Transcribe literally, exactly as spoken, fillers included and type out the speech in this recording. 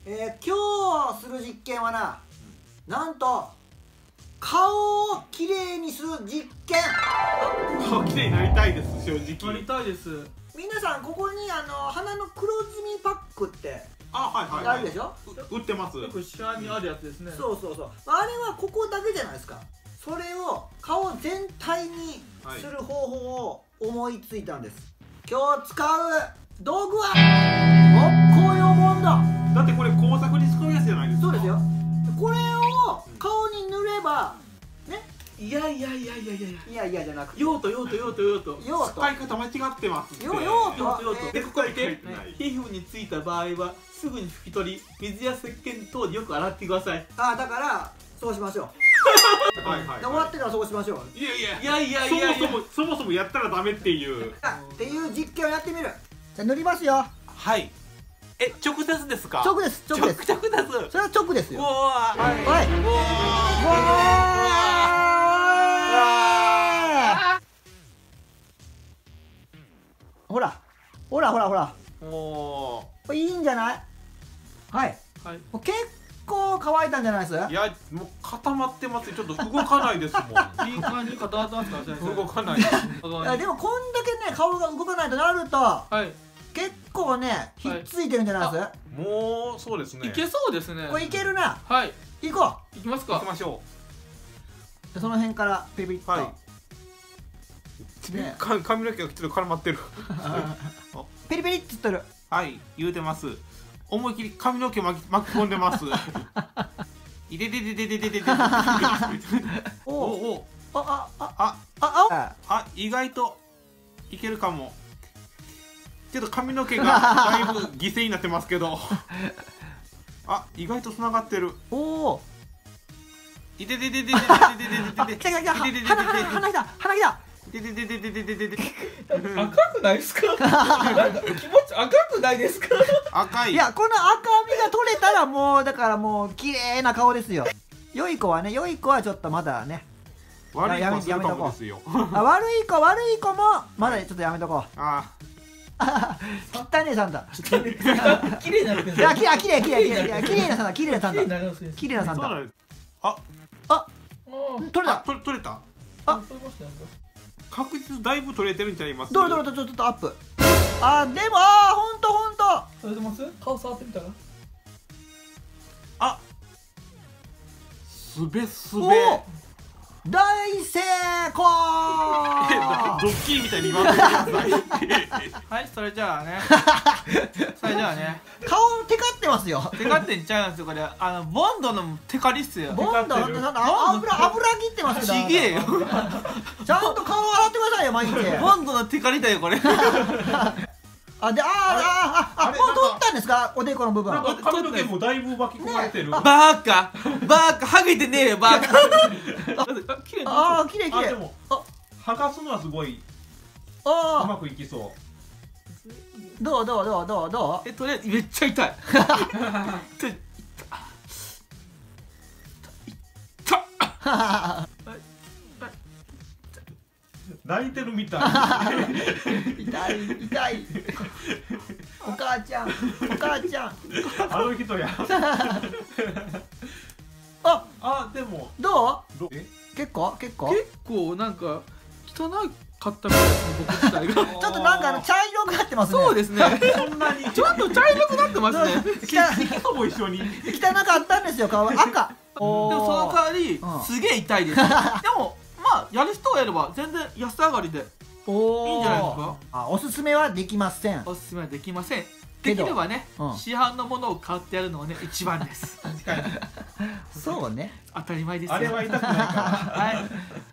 えー、今日する実験はな、なんと顔をきれいにする実験。 顔きれいになりたいです、正直。 なりたいです。 皆さんここにあの鼻の黒ずみパックってあ、はいはいはい。 あるでしょ。 売ってます。 よく市販にあるやつですね。 そうそうそう。あれはここだけじゃないですか。それを顔全体にする方法を思いついたんです。今日使う道具は木工用ボンド。 だってこれ工作に使うやつじゃないですか。 そうですよ。これを顔に塗ればね。 いやいやいやいやいやいや。 いやいやじゃなくて。 用途用途用途用途。 用途。 使い方間違ってますって。 用途用途用途。 えーでここ見て、 はい皮膚についた場合はすぐに拭き取り、水や石鹸等でよく洗ってください。 あ、だからそうしましょう。 はいはい。 で終わってからそうしましょう。 いやいやいやいやいやいや。 そもそもそもそもやったらダメっていう。 っていう実験をやってみる。じゃあ塗りますよ。 はい。え、直接ですか？ 直です、直です。 直接です。 それは直ですよ。 おー、はい。 はい。ほら、ほらほらほら。 おこれいいんじゃない？はい。 ー。はい。 結構乾いたんじゃないです？ いや、もう固まってますよ。ちょっと動かないですもん。 いい感じ固まってますか？先生。 動かないです。 いやでもこんだけね顔が動かないとなるとはい。 結構ねひっついてるんじゃないです？ もうそうですね。 いけそうですね。 これいけるな。 はい。 行こいきますか。 行きましょう。その辺からピリピリっと。 はい。 ねう。か髪の毛がちょっと絡まってる。 ピリピリっつってる。 はい、言うてます。思いっきり髪の毛巻き巻き込んでます。いでででででででで。 おおお。 お。 ああああああ。 あ、意外といけるかも。ちょっと髪の毛がだいぶ犠牲になってますけど。あ、意外とつながってる。 おお。 いでででででででででで。 来た来た来た。鼻鼻鼻来た鼻来た。 でででででででで。 赤くないですか？なんか気持ち赤くないですか？ 赤い。 いやこの赤みが取れたらもうだからもう綺麗な顔ですよ。良い子はね良い子はちょっとまだね。 悪い子はするかもですよ。 あ悪い子悪い子もまだちょっとやめとこう。 あ汚ねえサンタ。 綺麗になるけど。 いやきれいきれいきれいきれいきれいなサンタ綺麗なサン綺麗にタなりますね。 綺麗なサンタ。 そうなんです。あ、 あ取れあ、 た。 取取れた。 あ取れましたよ。 確実だいぶ取れてるんちゃいます。 どれどれどれちょっとアップ。あでもあーほんとほんと。 取れてます？顔触ってみたら。 あ、すべすべ。 お大成功。 ドッキリみたいに言わないでください。 はい、それじゃあね。それじゃあね。 顔テカってますよ。 テカってんちゃうんですよこれ。あのボンドのテカリっすよ。 ボンドなんだ油油切ってますけど。 ちげえよ。 ちゃんと顔洗ってくださいよ毎日。 ボンドのテカリだよこれ。 あであーあーあもう取ったんですかおでこの部分。 なんか髪の毛もだいぶ巻き込まれてる。 バーカバーカハゲてねえよバーカ。あ、綺麗ああ綺麗綺麗。 あでも剥がすのはすごいうあまくいきそう。 どうどうどうどうどう。 え、とりあえずめっちゃ痛い。痛い泣いてるみたい。 痛い痛い。お母ちゃんお母ちゃん。 あの人や。 ああ、でもどうどえ結構結構。 結構なんか汚かったみたいですね僕自体が。 ちょっとなんかあの茶色くなってますね。 そうですね。 そんなにちょっと茶色くなってますね。 色素も一緒に。 汚かったんですよ顔赤。ででもその代わりうんすげえ痛いです。でもまあやる人がやれば全然安上がりでおいいんじゃないですか。 あおすすめはできません。 おすすめはできません。 けどできればね、 うん市販のものを買ってやるのがね一番です。 そうね。 当たり前ですよ。 あれは痛くないから。 はい。